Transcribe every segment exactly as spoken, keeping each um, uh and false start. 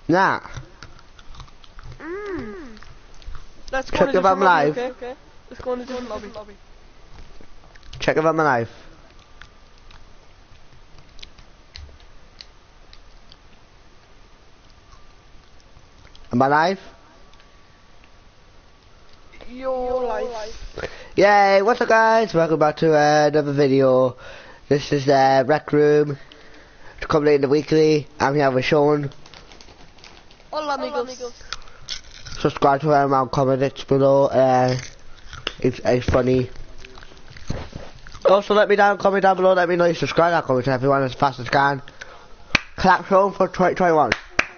Nah. Mm. Let's go Check on a if I'm different lobby, live. okay? okay? Let's go on a different lobby. lobby. Check if I'm alive. Am I live? Your life. Yay, what's up guys? Welcome back to uh, another video. This is uh, Rec Room. It's coming in the weekly. I'm here with Sean. Hola amigos. Subscribe to him and comment it below. Uh, it's, it's funny. Also let me down, comment down below, let me know you subscribe, I'll comment to everyone as fast as I can. Clap Sean for twenty twenty-one.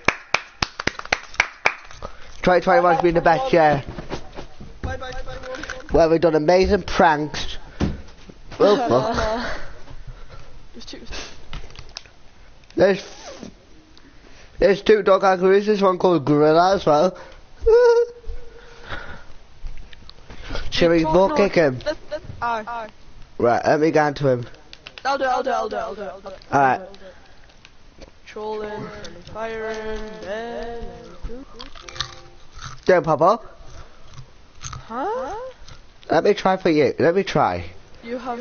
twenty twenty-one's been the best year. Bye bye bye bye. Where we've done amazing pranks. Oh fuck. There's two. There's, there's two dog kangaroos, there's one called Gorilla as well. Shall we both kick him? Let, let, aye. Aye. Right, let me go into him. I'll do it, I'll do it, I'll do it, I'll do it. I'll do it. Alright. Trolling, friendly firing, then... Don't pop up. Huh? Let me try for you, let me try. You have...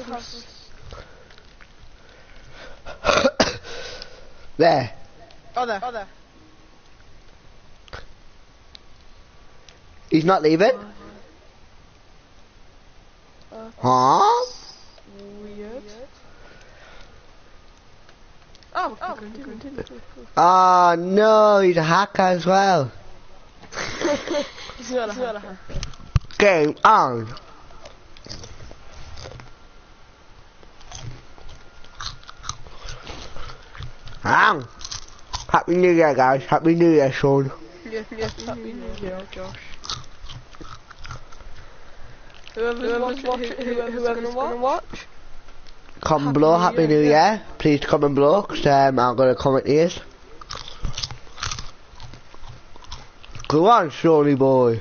There. Oh there. Oh there. He's not leaving? Uh, Huh? Weird. Oh, oh, continue, continue. Oh no, he's a hacker as well. He's not a hacker. Game on. Um, Happy New Year guys, Happy New Year Sean. Yeah, yeah, happy New Year, Josh. Whoever's, whoever's watching, whoever's, whoever's gonna, watch, gonna watch, Come Happy below, New Happy Year, New Year. yeah. Please comment below, cause um, I'm gonna comment these. Go on, Shawnee boy.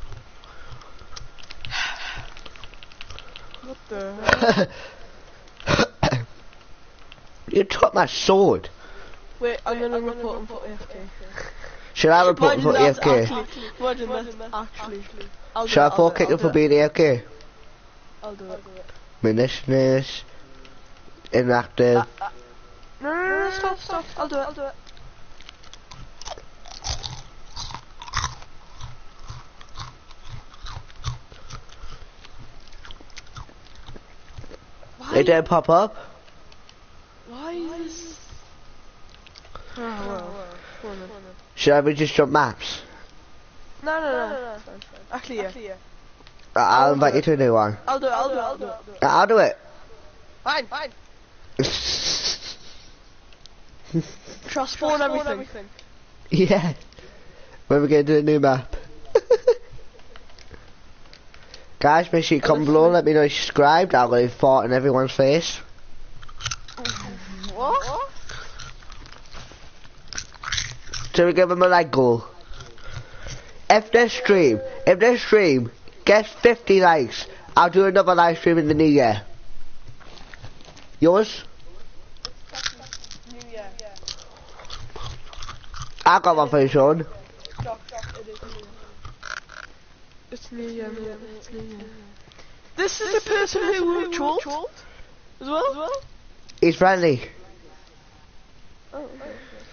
what the hell? You took my sword. Wait, I'm gonna report him for A F K. Should I report him for A F K? Actually, imagine that, actually. I'll do Should it, I I'll fall do it, kick I'll him do for it. being A F K? I'll do it. Munitionist. Inactive. Uh, uh, no, no, no, no, stop, stop. I'll do it, I'll do it. They didn't pop up. Why is... Oh, well, well, well, well. Should I be just jump maps? No, no, no, no, no. Fine, fine. Actually, yeah. Actually, yeah. Uh, I'll I'll invite do you it. to a new one. I'll do it, I'll do it, I'll do it. Uh, I'll do it. Fine, fine. Trust spawn everything. Yeah. When we get to a new map. Guys, make sure you comment below, let me know you subscribed. I'm going to fart in everyone's face. What? So we give them a like goal. If this stream, if this stream gets fifty likes, I'll do another live stream in the new year. Yours? New Year. I got one for you, Sean. It's New Year, man. It's New Year. This is the person who trolled as well? As well? He's friendly. Oh, okay.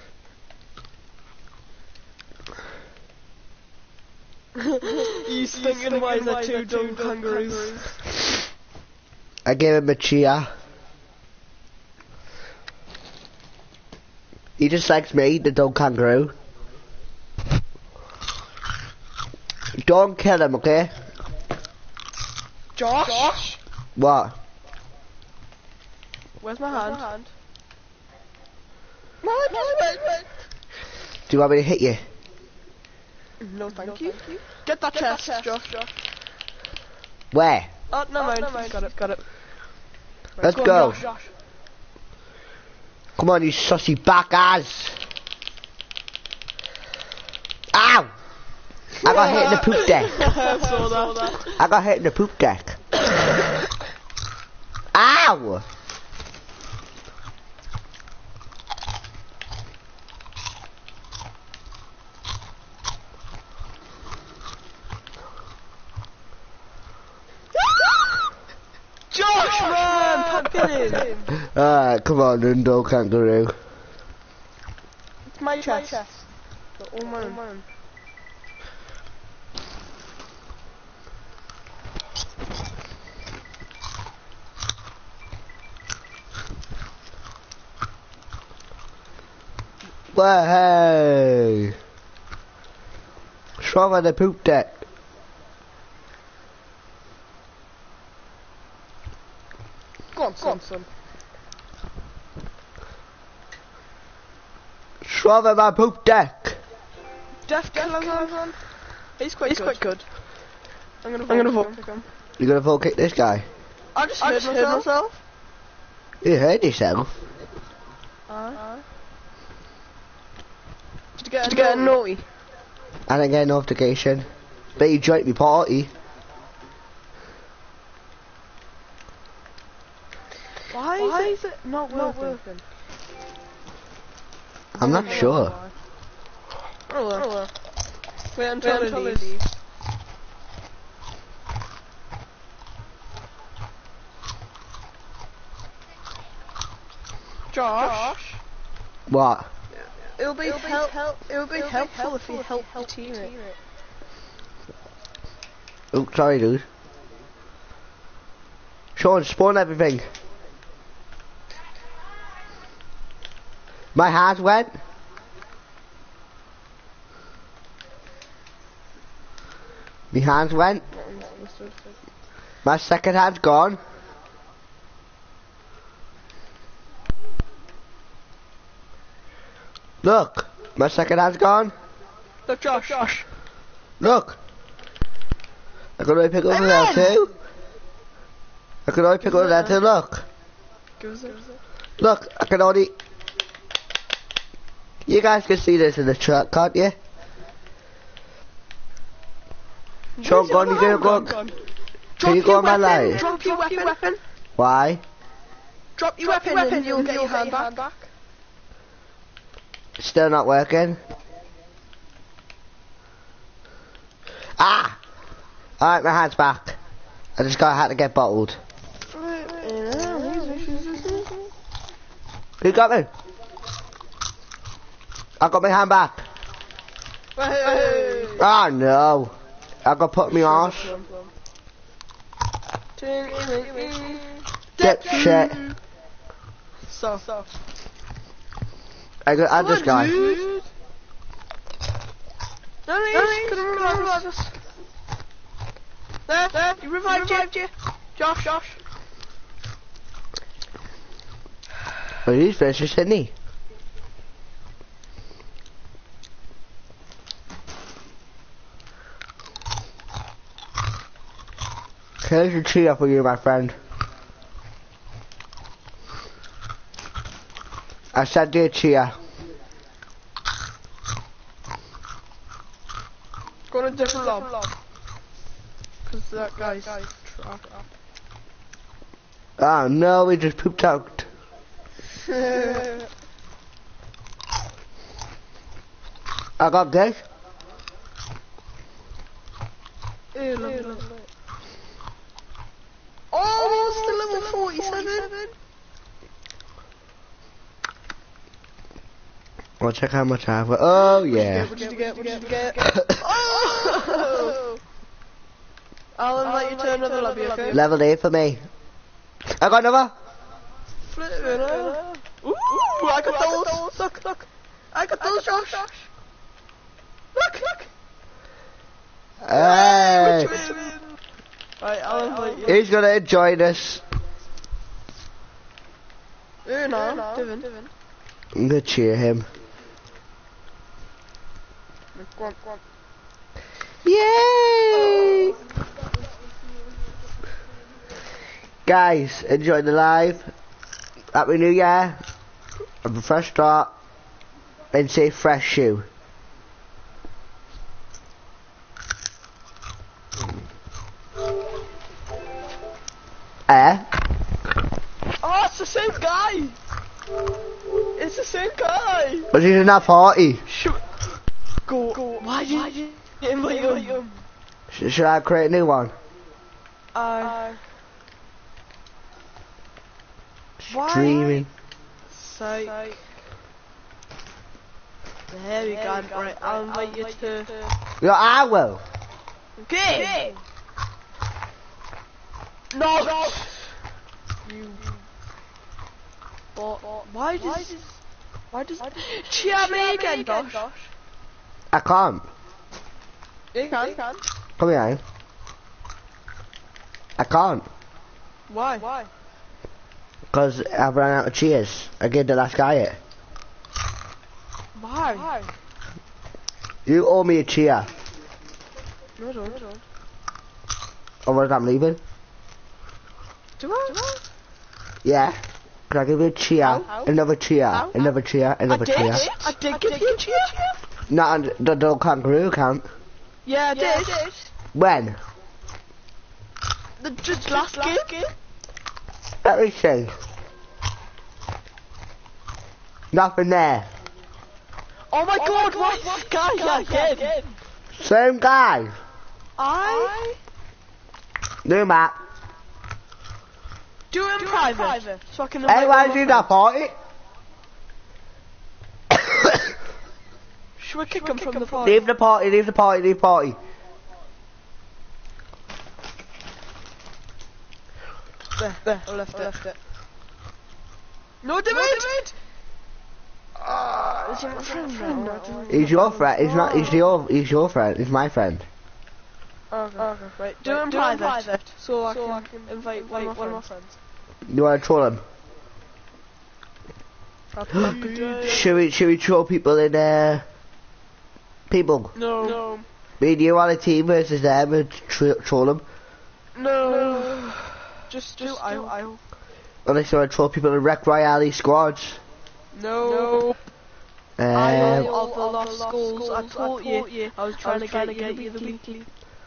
He's thinking why is there two dumb kangaroos? I gave him a cheer. He just likes me, the dog kangaroo. Don't kill him, okay? Josh? Josh? What? Where's my hand? My hand? No, no, wait, wait. Do you want me to hit you? No, thank, no, you. thank you. Get that Get chest, that chest, Josh. Josh. Where? Oh, no, oh, mind. No mind. Got it, got it. Right, Let's go. go. On, Josh. Josh. Come on, you sussy backers. Ow! I got hit in the poop deck. I saw that. I got hit in the poop deck. Ow! team. Alright, come on, Undo Kangaroo. It's my chest. All mine. Well, hey! What's wrong with the poop deck? Go on, son. son. What's wrong with my poop deck? Def Killer's on. He's quite He's good. quite good. I'm gonna vote, I'm gonna vote for him. You gonna vote kick this guy? I just, I just heard myself. myself. You heard yourself? Aye. Did you get, Did you get a naughty? I didn't get a notification. Bet you joined me party. Why, Why is it not, not working? working? I'm not sure. Oh well. Oh well. Wait until, Wait until it leaves. Josh? What? It'll be, it'll be help. help. It'll be it'll helpful, helpful if you help, help the team it. Oh, sorry, dude. Sean, spawn everything. My hands went. My hands went. My second hand's gone. Look, my second hand's gone. Look, Josh. Josh. Look. I can only pick up that too. I can only pick up that too. Look. Look, I can only. You guys can see this in the truck, can't you? Sean, go on, you gonna go? Can you go on my line? Drop your weapon. Why? Drop your weapon and you'll get your hand back. Still not working. Ah! Alright, my hand's back. I just got had to get bottled. Who got me? I got my hand back. Hey. Oh no. I got put me off. Get shit. So, so. I got add this guy. Dude. No, no, no, could have revived us. There, there, he revived, he revived you. you. Josh, Josh. Oh, he's vicious, isn't he? Here's your cheer for you, my friend. I said dear cheer. Go on a different lob. Because that guy's trapped. Oh no, we just pooped out. I got this. Ew, love, Ew, love. Oh, it's the level forty-seven. I'll check how much I have. Oh yeah. What did you get? What did you get? What did you get? Oh! I'll let you turn another lobby, okay? Level eight for me. I got another. Flippin' hell. Ooh, I got those. Look, look. I got those, Josh. Look, look. Hey. Right, I'll invite you. He's gonna enjoy this. Ooh, no, no. Divin. I'm gonna cheer him. Go on, go on. Yay! Guys, enjoy the live. Happy New Year. Have a fresh start. And say fresh shoe. Eh? Oh, it's the same guy! It's the same guy! But he's in that party. Shoot. Go. Go. Why did you invite him? Sh should I create a new one? Uh. streaming. Psych. There we go. Right, I'll invite you to. Yeah, I will. Okay. No. no. You. But why does why does cheer me again, Josh? I can't. You can. You can. Come here. I can't. Why? Why? Because I've run out of cheers. I gave the last guy it. Why? Why? You owe me a cheer. No, I don't. don't. Otherwise I'm leaving. Do I? Do I? Yeah. Can I give you a cheer? Ow, ow. Another cheer. Ow, another cheer. Another I did. cheer. I did give you a cheer. Not on the little kangaroo account. Yeah, I did. Yeah, I did. When? The just last game. Let me see. Nothing there. Oh my, oh god, my god, what, what guy, guy again? again? Same guy. I? New map. Do it in Do private. private. So I can Hey, why is he that party? Should we kick him from the party? Leave the party, leave the party, leave the party. There, there, I left, I left it. No, David! Uh, is he my friend, friend now? He's your friend, he's not, he's your, he's your friend, he's my friend. Okay, okay, right. Do it in Do private, private, so, I, so can I can invite one, one of my friends. You wanna troll him? Happy day. Should we, should we troll people in, uh, people? No. No. Me and you on a team versus them and tro troll them? No. no. Just, just do Isle. Isle. Unless you want to troll people in Wreck Royale squads? No. Um, Isle of the Lost Skulls. I told you. you. I was trying, I was to, trying get to get you the weekly.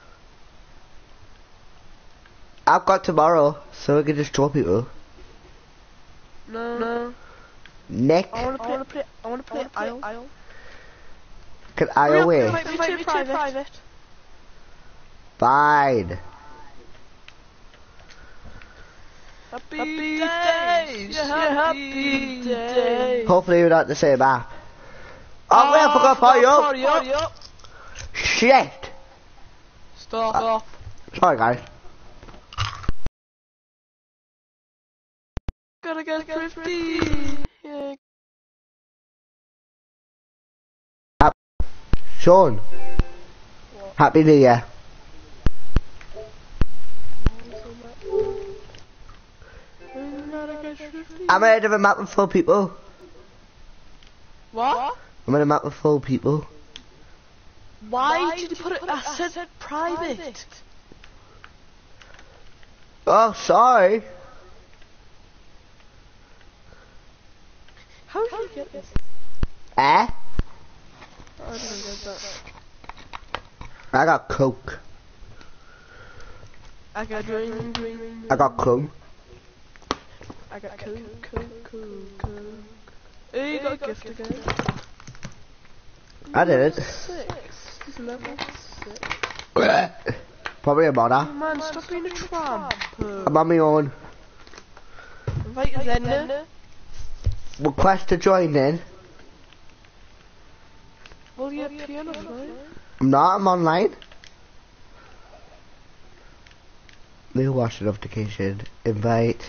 I've got tomorrow, so we can just troll people. No. No. Nick? I want to play, play, I want to play, play Isle. Isle. Can I away? Invite me to private. private. Fine. Happy, happy days! Yeah, happy days! Hopefully you're not the same app. Oh, oh wait, I forgot to party up. Party up. Party up! Shit! Stop. Uh, Stop. Sorry guys. Gotta get thrifty! Yeah. Sean. What? Happy New Year. I'm ahead of a map with full people. What? I'm in a map with full people. Why, Why did you put it? I said, said private. private. Oh, sorry. How did you get this? Eh? Oh, I didn't get that. I got coke. I got drink, drink. I got cum. I got coke, coke, coke, coke. Hey, you got a gift again. I did it. Six. He's level six. Probably a modder. Oh man, stop being a tramp. I'm on my own. Invite us in there. Request to join in. Well, you're piano fine. I'm not, I'm online. New watch notification. Invite.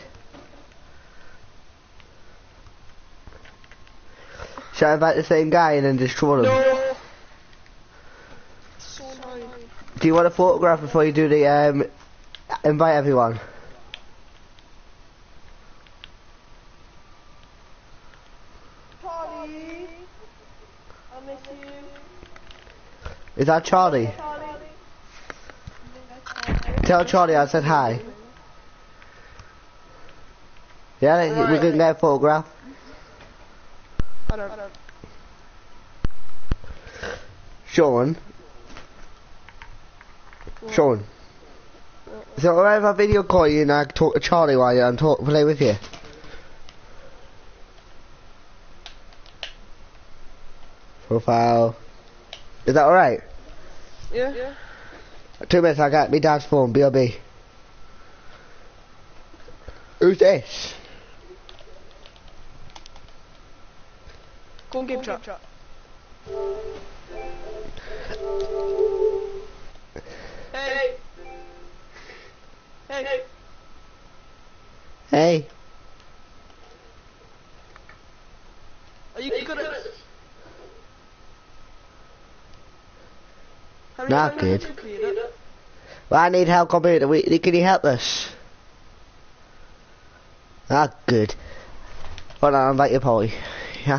Should I invite the same guy and then just troll him? No. So annoying. Do you want a photograph before you do the um invite everyone? Charlie, I miss you. Is that Charlie? Charlie. Tell Charlie I said hi. Yeah, right. We can get a photograph. I don't. I don't. Sean. What? Sean. What? Is it alright if I video call you and I talk to Charlie while you and talk play with you? Profile. Is that alright? Yeah. yeah. Two minutes, I got me dad's phone, B R B. Who's this? Go and game chat. Hey. Hey. Hey. Are you good at this? Not good. Well, I need help computer. We, can you help us? Not good. Hold on, I'll invite you, Polly. Yeah.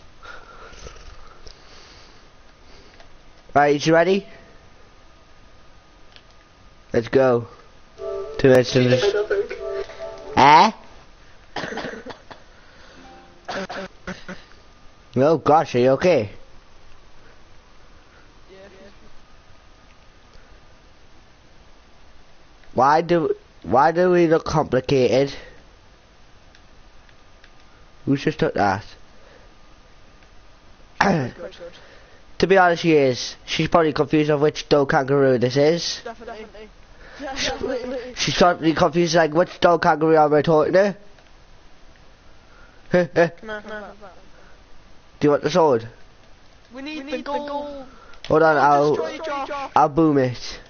Right, you ready? Let's go. Two minutes to this. Eh? Oh gosh, are you okay? Why do why do we look complicated? Who just took that? To be honest, she is. She's probably confused of which dog kangaroo this is. Definitely. Definitely. She's probably confused like which dog kangaroo am I talking to? No, no, no. Do you want the sword? We need, we need the gold. The gold. Hold on, I'll Destroy Josh. I'll boom it.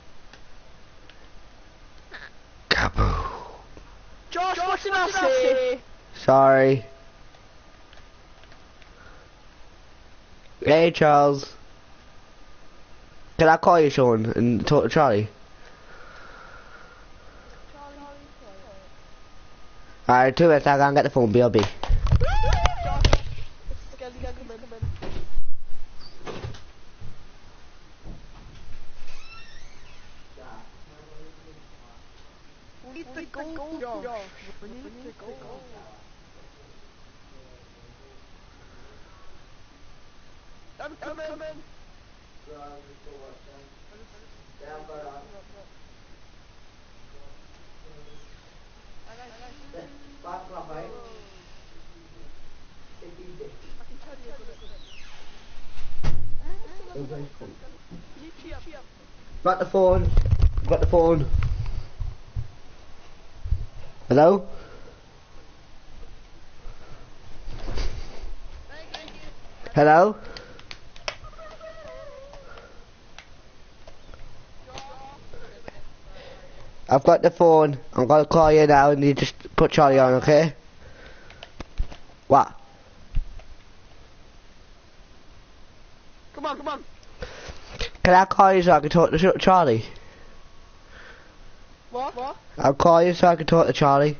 Kaboo. Josh, Josh what's in our city? Sorry. Hey Charles. Can I call you Sean and talk to Charlie? Alright, two minutes, I'll go and get the phone, B R B. We need the gold, Josh. We need the gold. I'm coming. I'm coming. Got the phone. Got the phone. Hello? Hello? I've got the phone. I'm gonna call you now and you just put Charlie on, okay? What? Come on, come on. Can I call you so I can talk to Charlie? What? What? I'll call you so I can talk to Charlie.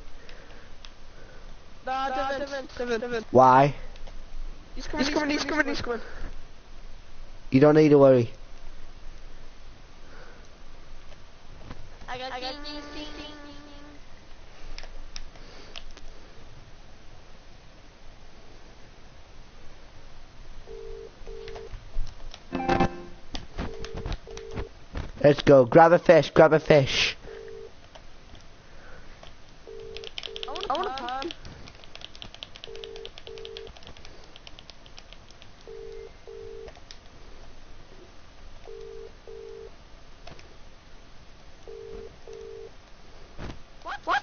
Nah, nah Devin, Devin, Devin. Why? He's coming, he's coming, he's coming, he's coming. You don't need to worry. I got, I got ding, ding, ding. Let's go. Grab a fish, grab a fish. I want a, I want a pan. What? What?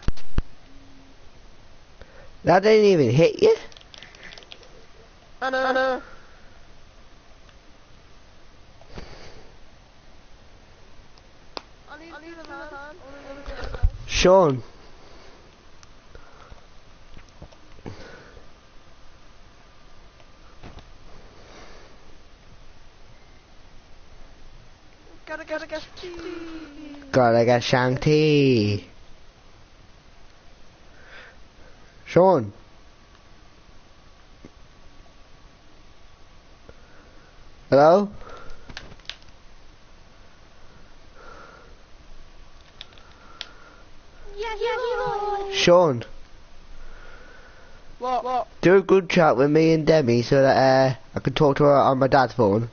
That didn't even hit you? I know, I know. Sean. Gotta gotta get tea. Gotta get Shanty. Sean. Hello? Yeah, yeah, Sean. What? What? Do a good chat with me and Demi so that uh, I can talk to her on my dad's phone.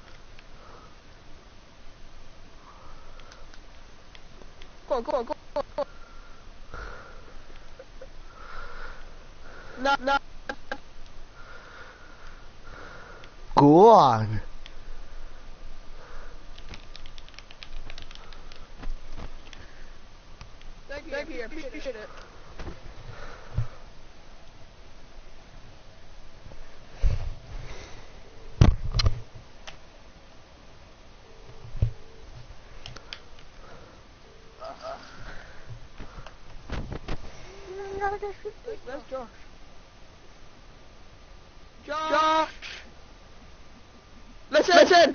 Go on, go on, go on, go on. No, no. Go on. Thank you, thank you, I appreciate it. Where's Josh? Josh! Listen! Listen!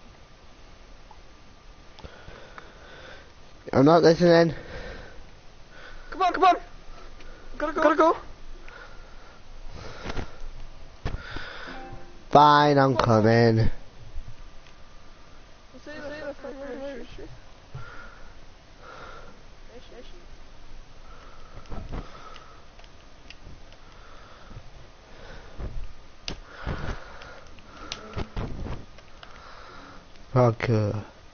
I'm not listening. Come on, come on! Gotta go. Gotta go. Fine, I'm coming. Okay.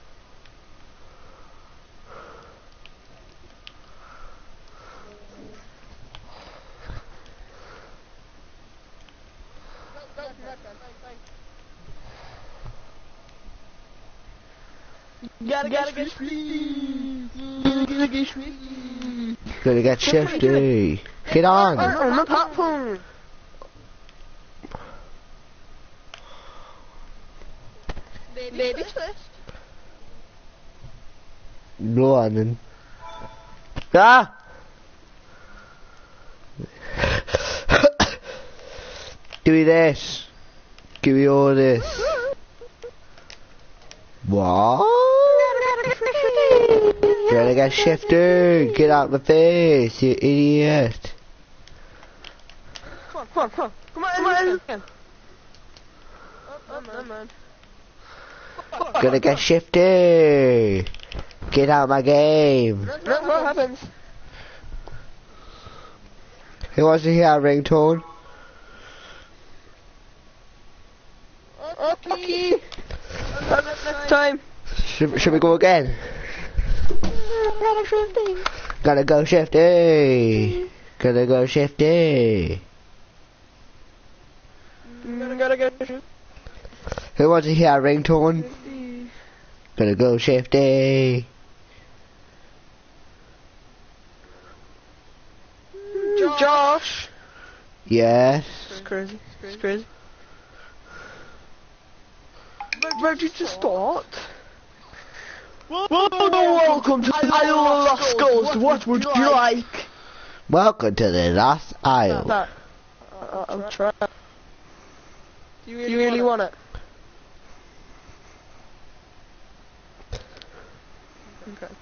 Gotta, gotta get shifty. Gotta get shifty. Gotta get shifty. Get on. On the platform. Baby first. Go on then. Ah! Give me this. Give me all this. What? Gotta get shifted. Get out of my face, you idiot. Come on, come on, come on. Come on, come on. Come on. Oh, man, man. Gotta get shifty. Get out of my game. No, what happens? Who wants to hear our ringtone? Okay. Next time. Should, should we go again? Gotta go shifty. Gotta go shifty. Gotta, gotta get shifty. Who wants to hear our ringtone? Gotta go shifty. Josh. Yes. It's crazy. It's crazy. Ready to start? Well, welcome to Isle of Rascals. What would you like? Welcome to the last aisle. That. Uh, I'm trying. Do you really, you really want it? Okay.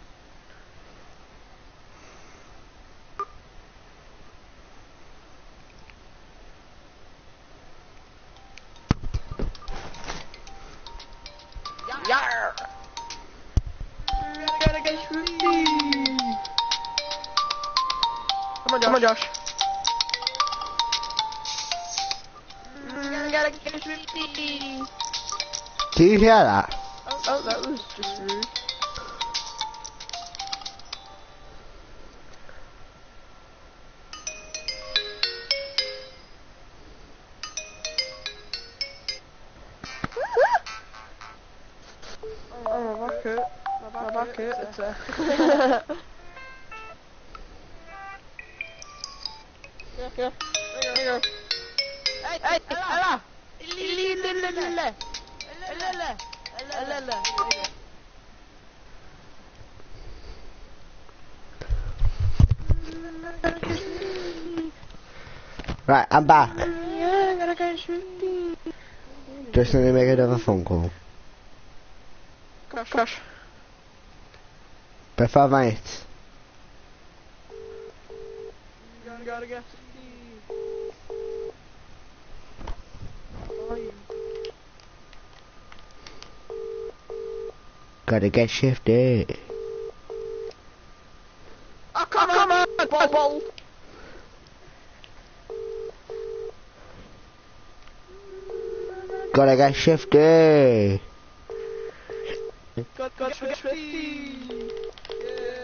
Yarr! Gotta get shifty. Come on, Josh. Come on, Josh. Gotta get shifty. Do you hear that? Oh, oh, that was just rude. Oh, my back hurt. My back, my back hurt. It's uh... yeah, yeah. There you go. Hey, hey, Ella! Lille! Lille! Lille! Right, I'm back. Yeah, gotta go shooting. Just need to make another phone call. Gosh, gosh. By five minutes. Gotta, gotta get Gotta get shifty. Oh, come, come on, on, Bobble! Gotta get shifty. Got, got shifty. Yeah.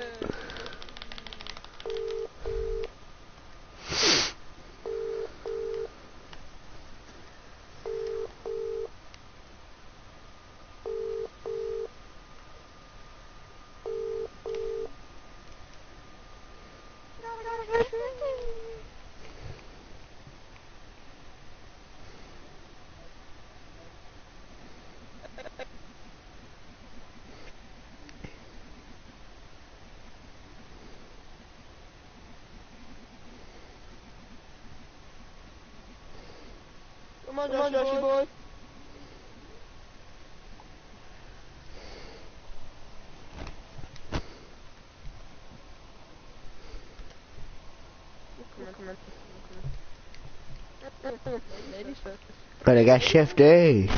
Come on, Joshy, Joshy boy. boy. Come on, come on. Come on. Ladies first. Better get shifty.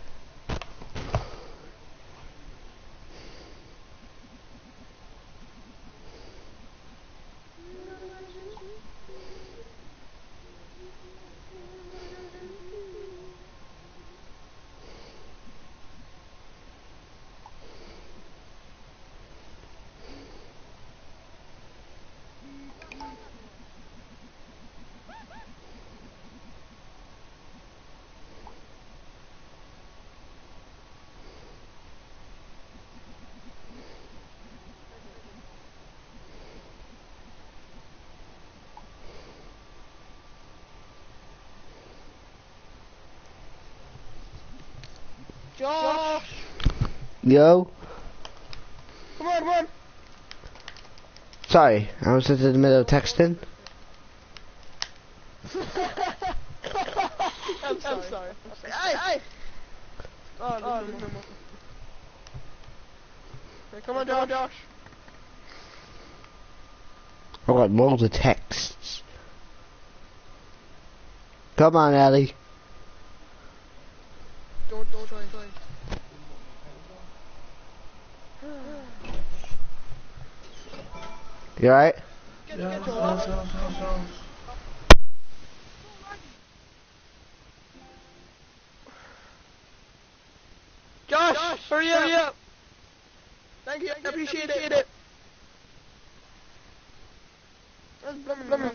Josh! Yo. Come on, come on! Sorry, I was just in the middle of texting. I'm sorry. I'm sorry. Hey, hey! Oh, no, no, no, no. Hey, come on, Josh. Josh. I got loads of texts. Come on, Ellie. Don't, don't try, try. You alright? Get, yeah, get Josh. Josh, Josh, hurry up! Hurry up. Thank you, I appreciate it. it. That's blooming blooming.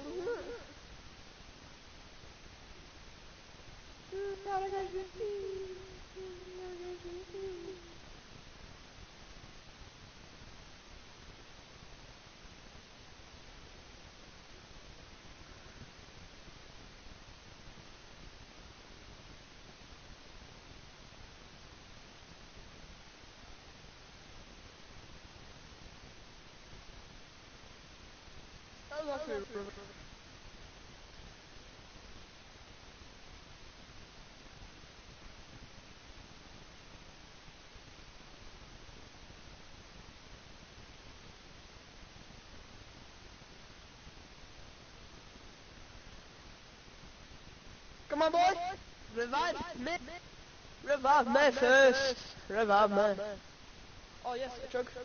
Come on, boy. Revive me. Revive me first. Revive me. Oh yes, a chug.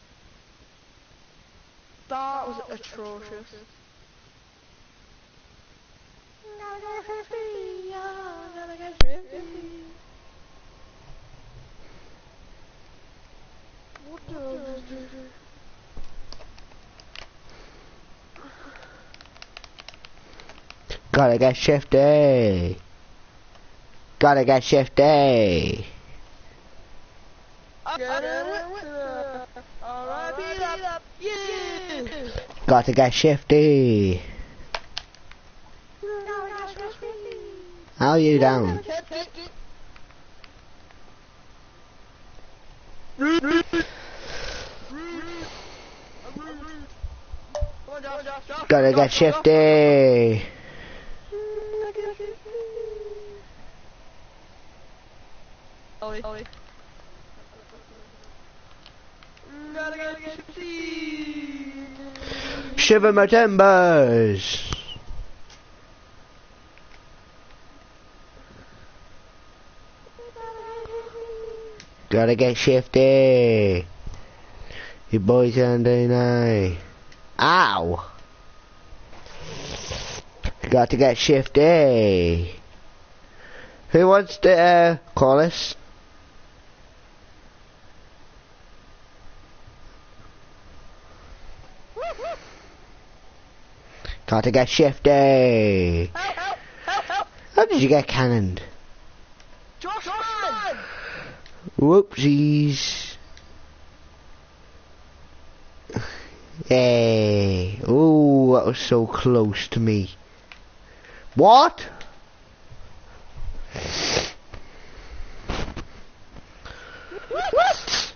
That was atrocious. What the? Gotta get shifty. Gotta get shifty. Alright, beat up. Yeah. Gotta get shifty. How are you down? Gotta get shifty. Ollie, Ollie. Gotta get shifty. Shiver my timbers. Gotta get shifty. You boys can do now. Ow! Got to get shifty. Who wants to uh, call us? Got to get shifty. Help, help, help, help. How did you get cannoned? Josh, man. Whoopsies. Hey. Oh, that was so close to me. What? What?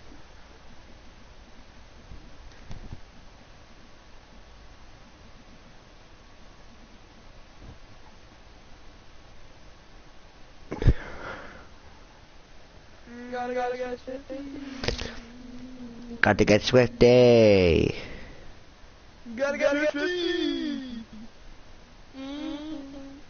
gotta, gotta get Swifty. Got to get Swifty. Gotta get Swifty. Mm.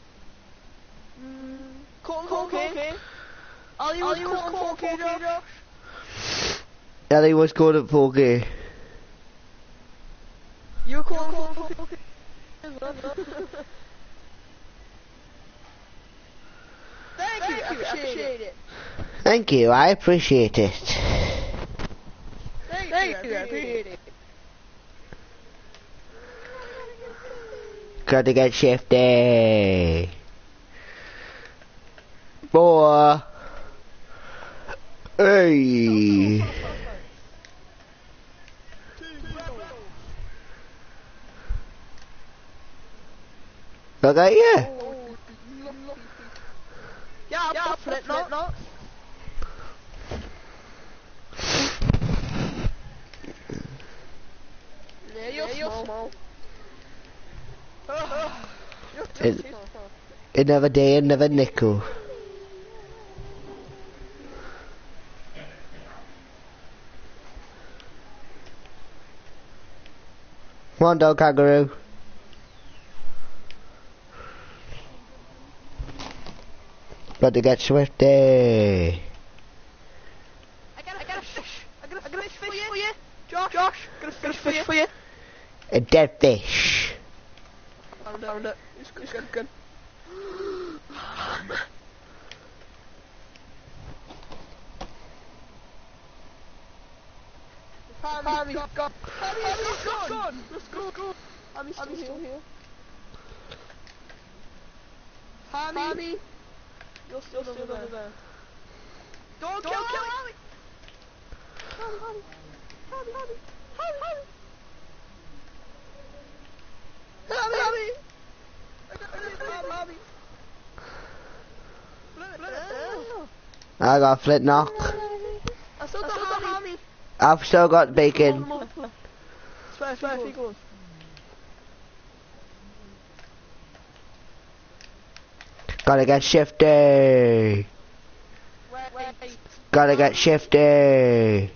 Mm. Colton Colton. Ollie was Colton Colton, Josh. Ellie was good at four K. You were Colton Colton. Thank you, I appreciate it. Thank you, I appreciate it. Thank, Thank you, I appreciate it. Got to get Shifty. Boy. Hey. Look at you. Yeah, yeah, flip not, not. Yeah, you're, yeah, you're small. small. Oh, you're it, another day, another nickel. Come on, dog kangaroo. Got to get Swifty. I got, I got a fish. I got a, I got a fish, fish for you. Josh, Josh, got a fish, fish, fish for you. A dead fish. Found it, found it. It's good, it's good, good. Hammy's gone. gone. Hammy's gone. gone. Let's go, go. Hammy's still, still here. here. Hammy. Hammy. You're still, You're still over there. there. Don't, Don't kill, kill Hammy. Hammy, Hammy. Hammy, Hammy. Hammy, Hammy. Hammy, Hammy. I got Hammy, Hammy. I got flint knock. I still got Hammy. I've still got bacon. Spare, spare, figures. Gotta get Shifty. Wait. Gotta get Shifty.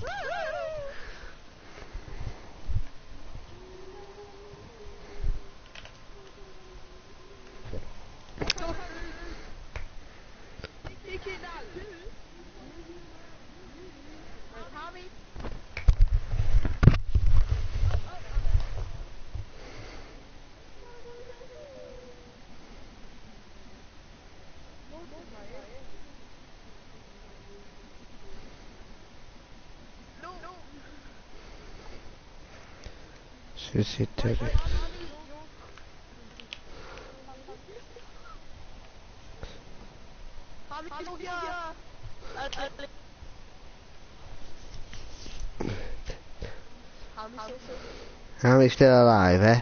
Suicide target. Hammy's still alive, eh?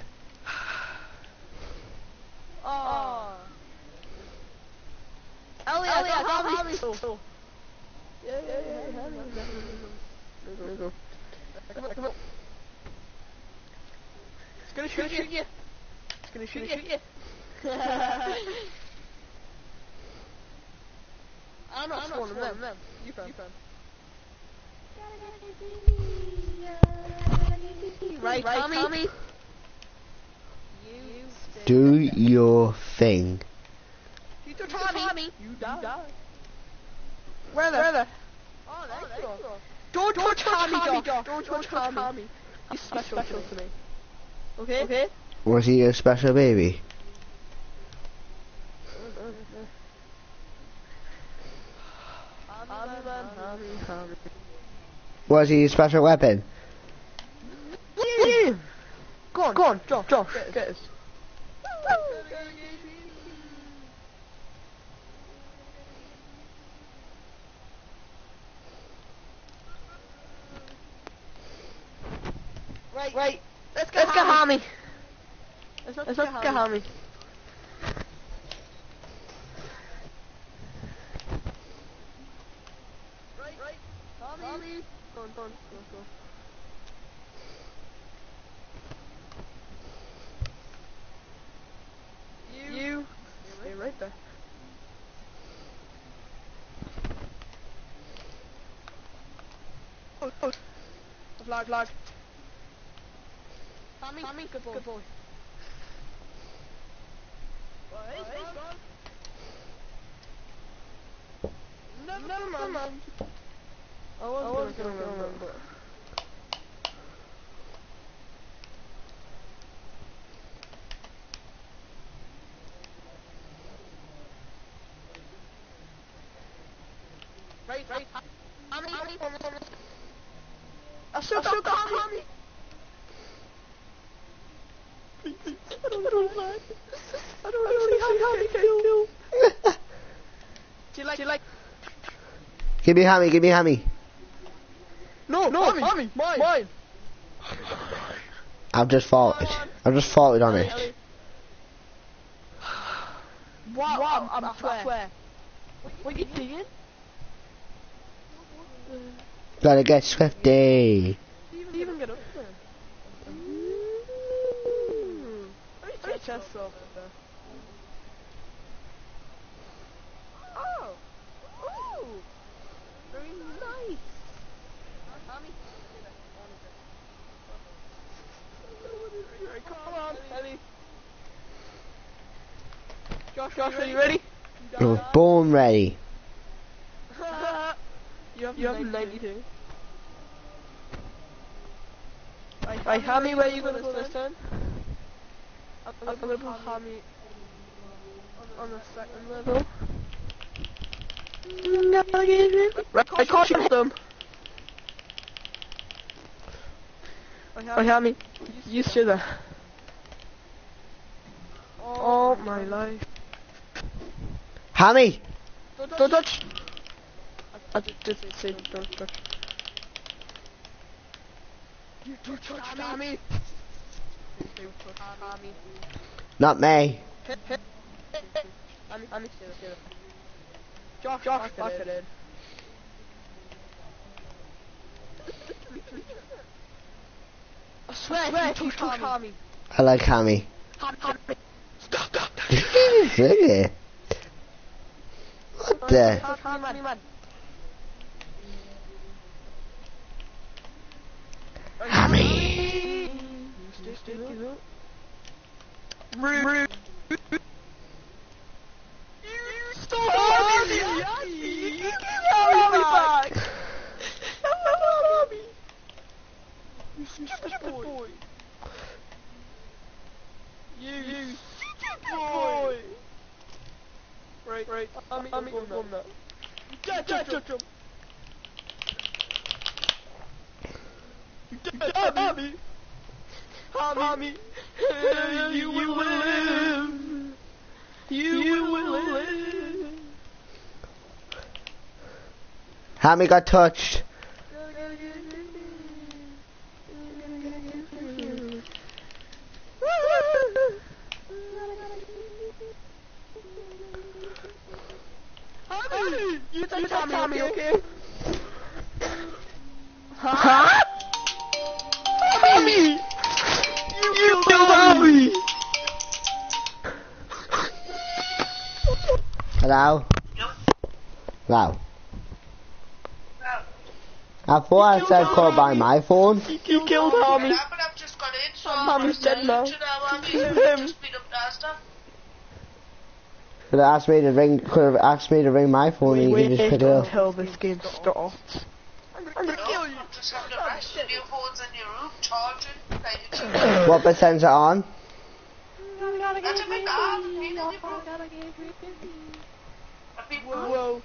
Oh. Elliot, Elliot, Hammy's still. Yeah, yeah, yeah. Go, go, go. Come on, come on. It's gonna shoot, shoot you. It's gonna shoot, shoot you. I'm not one of them. them. You found. You found. Right, right, Tommy. Tommy. You Do your thing. You took Tommy. Tommy. You died. You died. Where the? Where the? Oh, there, oh, there you go. Don't, Don't touch Tommy, Tommy, Josh. Don't touch Tommy. Tommy. He's special, special to me. Okay? Okay? Was he a special baby? Was he a special weapon? Yeah. Go on, go on, Josh, Josh, get us. Right, right. Let's get Let's Hammy. Let's not Let's get, get Hammy. Right, right. Hammy. Go on, go on, go on, go on. You. You. Stay right there. Vlog, vlog. Tommy, Tommy, good boy. Good boy. Well, he's well, gone. Never, never mind. mind. I was, I was gonna, gonna remember. remember. Right, right. How many? How many? I still got Tommy. I don't know, man. I don't know how to kill. Do you like? Do you like? Give me Hammy, give me Hammy. No, no, Hammy, Hammy, mine. mine. I've just farted. I've just farted on it. Wow, wow, I'm, I'm I swear. swear. What are you doing? Gotta get Swifty. Even, even get up there. Let me chest off there. Oh! Ooh! Very nice! Tommy? Come on, Ellie. Josh, Josh, are you ready? I was born ready. You have, you have ninety-two. Right, Hammy, where are you going to go this time? I'm going to put Hammy on the second level. Right, I caution them. Right, Hammy, you stay there. Oh my life. Hammy! Don't touch! I just said don't touch. You don't touch Tommy! Please don't touch Tommy. Not me. Hit, hit. Tommy, Tommy, stay there, stay there. Josh, Josh, back it in. I swear, I swear you touch Tommy. I like Hammy. Tommy, Tommy. Stop, stop, stop. Really? What the? Tommy, man. Hammy! Rude! Stop! You give Tommy back! Tommy! You stupid boy! You, you stupid boy! Right, right. Tommy, Tommy, go on now. Jump, jump, jump, jump! Tommy! Tommy! You will live! You will live! Hammy got touched. Tommy! You touched Tommy, okay? Huh? Tommy! You, you killed Tommy! Hello? Yep. Hello? I thought I said call by my phone. You, you killed Tommy! Yeah, but I've just got in, so Tommy's dead now. Should I have just beat up Dasta? Could have asked me to ring. Could have asked me to ring my phone and you can just pick it up. Until this game stops. I'm gonna No, kill you. just have the rest of your phones in your room charging. Like, What percent's it on? that's a big off. Need any bro? A big bro?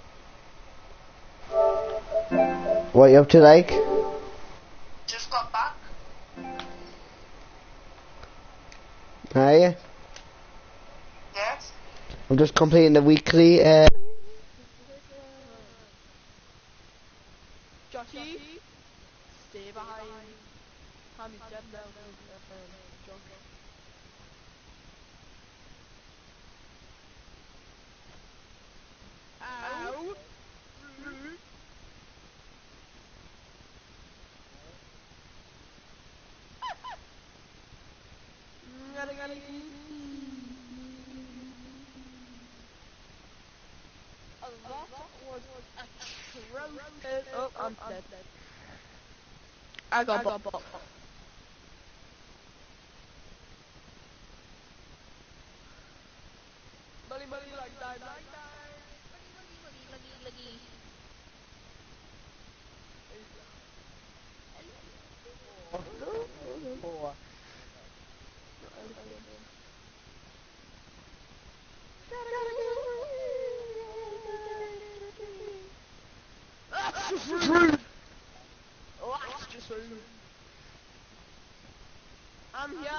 Whoa. What you up to, like? Just got back. Are you? Yes. I'm just completing the weekly. Uh, Joshy, stay behind. Tommy's dead now. Josh. Ow! Rude. Gotta, gotta, that was atrocious. Oh, I'm dead. I got, I got bot. Money, money, like die, like die. Lagi, lagi, lagi. Oh, no. Oh. That's just rude. Oh, that's just rude. I'm here.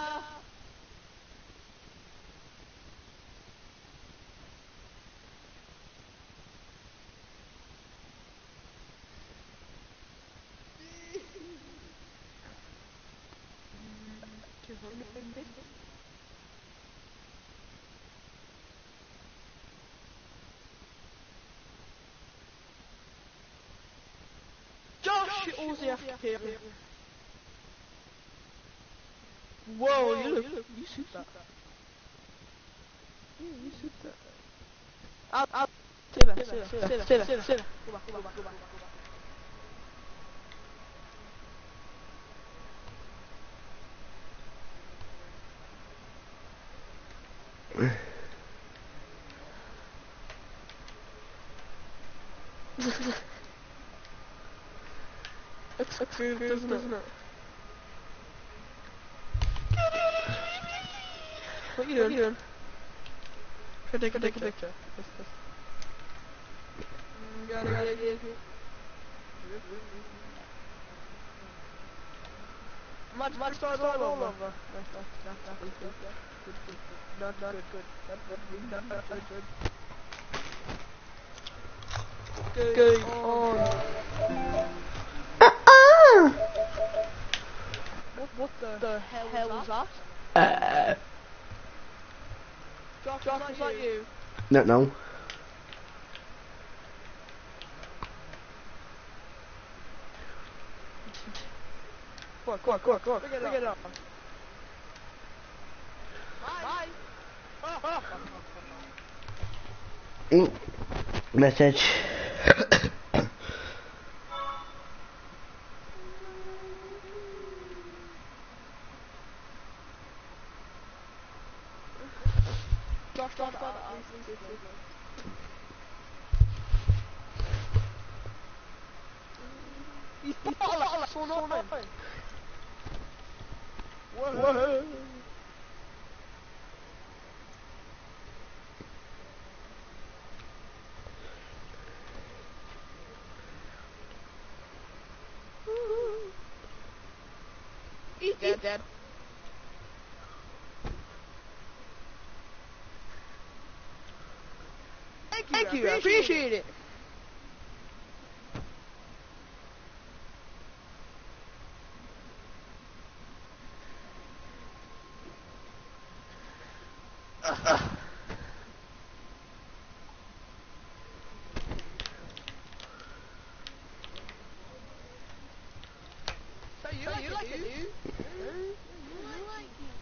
Josh, you also have to hear me. Whoa, you look, you shoot that. Yeah, you shoot that. I'll, I'll, sit there, sit there, sit there, sit there, sit there. Go back, go back, go back, go back. It's approved, isn't it? What are you doing? doing? Can I take a picture? picture. This, this. Mm, yeah, yeah, yeah, yeah. Much, much stars all over. That's, that's, that's, that's good, good, good, good, good. Not, not good, good. Not, not, not, not good, good. Good. Oh. What, what the, the hell, hell was that? Uh, Josh, Josh, is that you? no, no. Go on, go on, go on, go on. Bring it, Bring it up. Bye. Bye. Mm. Message. Josh, Josh, Josh. He's ball, so annoying. Whoa. He's dead, dead. Thank you, Thank you, I appreciate, appreciate it. it. Uh, uh. So you, so like, you it, like it, dude? dude? You like it.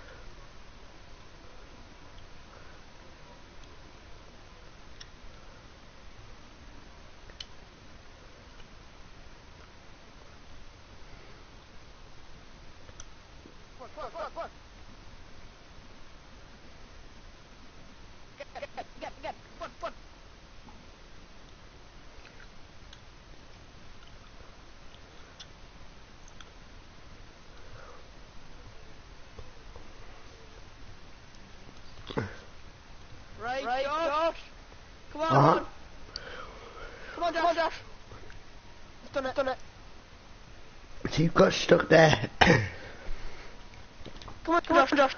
Come on, come on, come on, come on. Get, get, get, get, get. Come on, come on. Right, right, Josh. Josh. Come on, Uh-huh. come on. Come on, Josh. Come on, Josh. It's done it, done it. So you got stuck there. Come on, come on, Josh.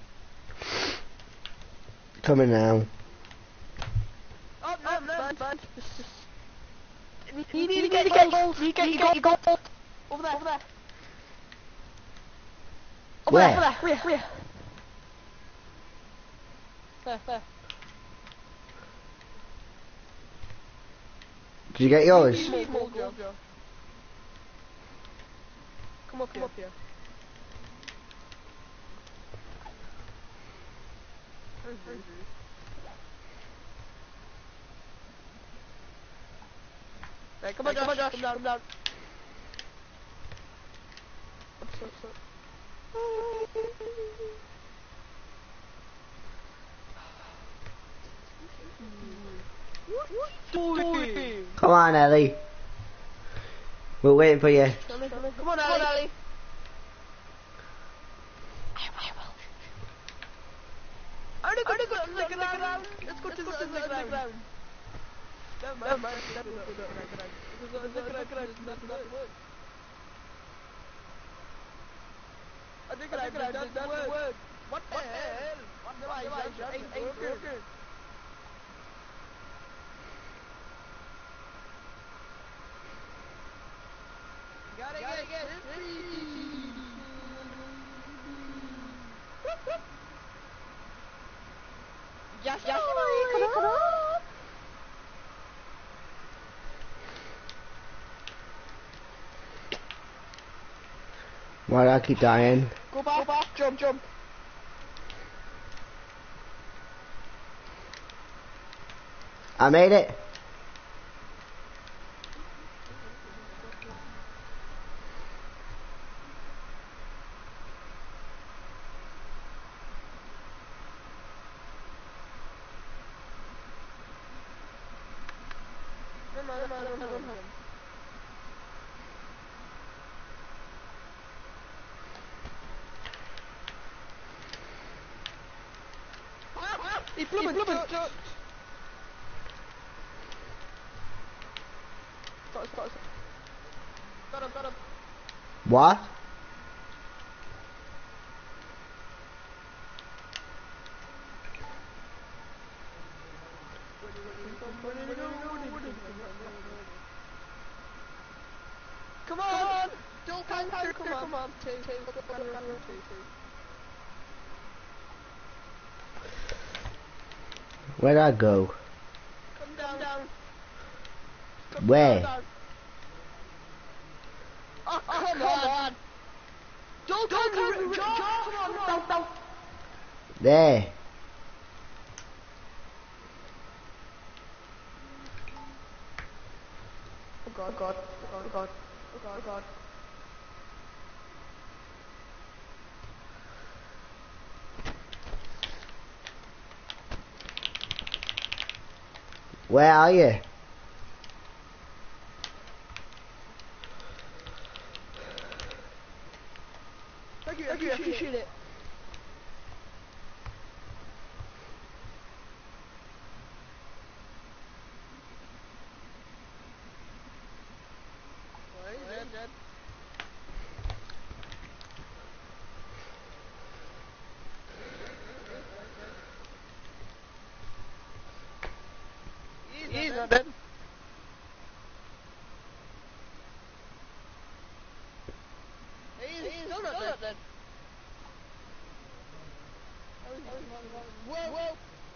Coming now. Oh, no, no, man, man. Just, just. You, you need to get your goals. You get your goals. Over there, over there. Over Where? there, over there, where, where? There, there. Did you get yours? You need more goals, Joe. Come up, come up here. Right, come on, Josh, come on, Josh, come down, come down. Doing? Come on, Ellie. We're waiting for you. Come on, Ellie. I want to go to the ground. Let's go to the ground. Never mind, never mind. Because the ground is not good. I think I did that word. What the hell? What the hell? Ain't broken. Gotta get this. Yes, yes, come on. Why do I keep dying? Go back, go back, jump, jump. I made it. He blew it, blew it. Stop, stop, stop. Got him, got him. What? Come on! Don't counter, come on. Come on, two, two, two, two. Where'd I go? Come down, down. Come Where? down, down. Oh, oh, come, come on. on. Don't, don't counter, John, come on, come on. Down, There. Oh god, god, oh god, oh god, oh god. Where are you? Thank you, thank you, I appreciate it. He's not dead. He's, he's still not dead. dead. Whoa, whoa.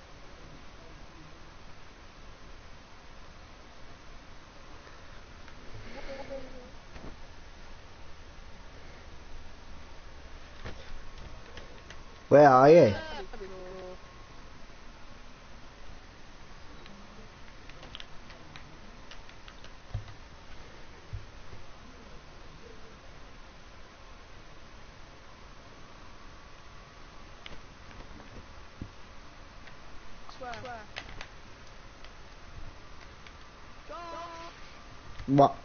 Where are you? What?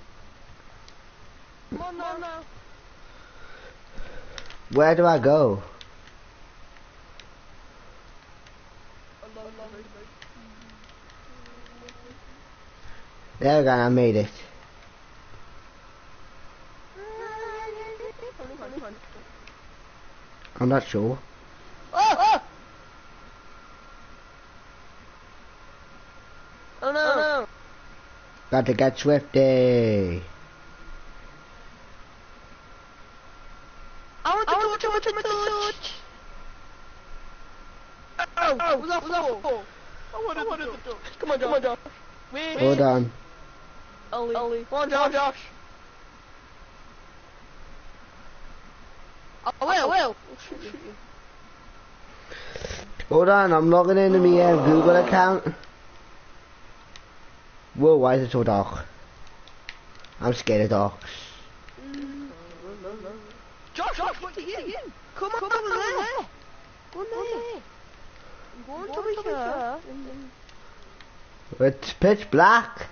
Come on now, now. Where do I go? There we go, I made it. I'm not sure. Oh, oh! Oh no! Oh, no. Got to get Swifty. I want to touch, I want to touch. Oh, oh, was that for? I wanted, I wanted to touch. Come on, Josh. Come on, Josh. Wait. Hold on. Ollie. Ollie. Come on, Josh. Come on, Josh. I will, I will. Shoot you. Hold on, I'm logging into my uh, Google account. Whoa, why is it so dark? I'm scared of dogs. Josh, what are you in? Come on, come on there. Go on there. Go on to here. It's pitch black.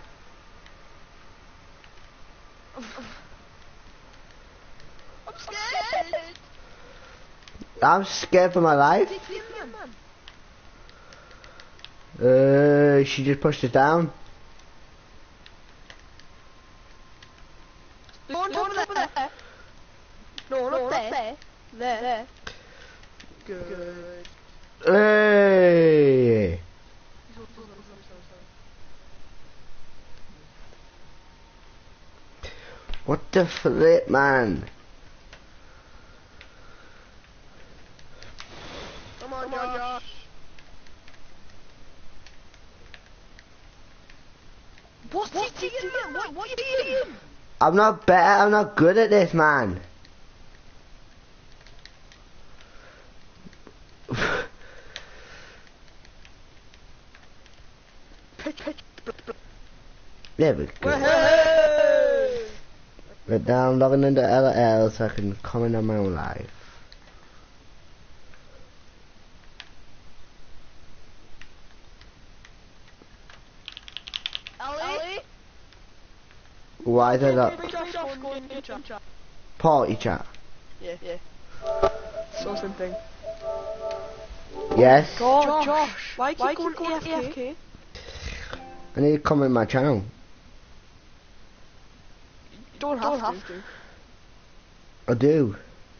I'm scared. I'm scared for my life. Uh, she just pushed it down. Go on top of there. No, not there. There. There. Good. Hey! What the flip, man? Come on, Come on Josh. What's he doing? What, what are you doing? I'm not better, I'm not good at this, man. There we go. Hey! But now I'm logging into L O L so I can comment on my own life. Ellie? Why is it up? Bring Josh off, go in chat. Party chat. Yeah, yeah. So something. Yes? God, Josh, why keep why going, going A F K? A F K? I need to comment my channel. You don't have, don't have to. I do.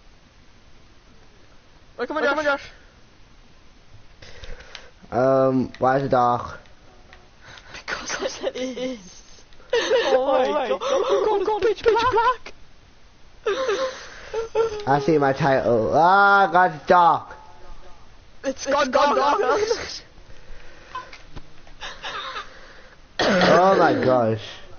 Right, come on, Josh. Come on, Josh. Um, why is it dark? Because it is. Oh, oh my god, god, god, god, pitch black. I see my title. Ah, God, it's dark. It's gone, gone, gone. Oh my gosh.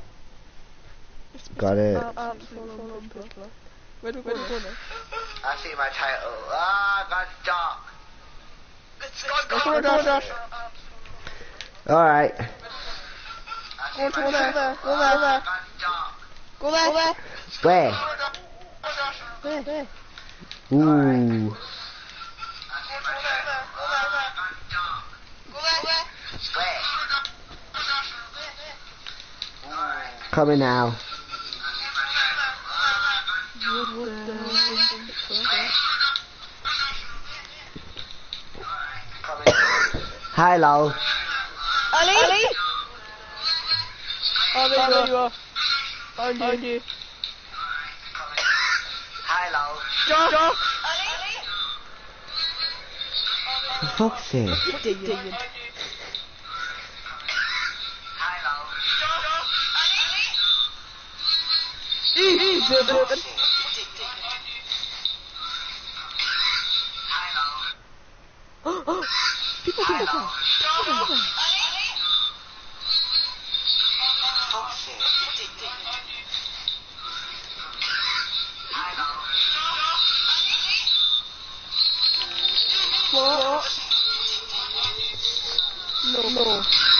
Got it. Where do we go now? I see my title. Ah, God, it's dark. It's gone, gone, gone. Alright. Go there, go there, go there. Go there, go there. Where? There, there. Ooh. Coming now. Hi, lol. Ali? Ali? Oh, there, oh, there you are. Found you. Found you. Hi, lol. Josh! Josh! For fuck's sake. What are you doing? Hi, lol. Easy, Jordan. People do that. What? No, no.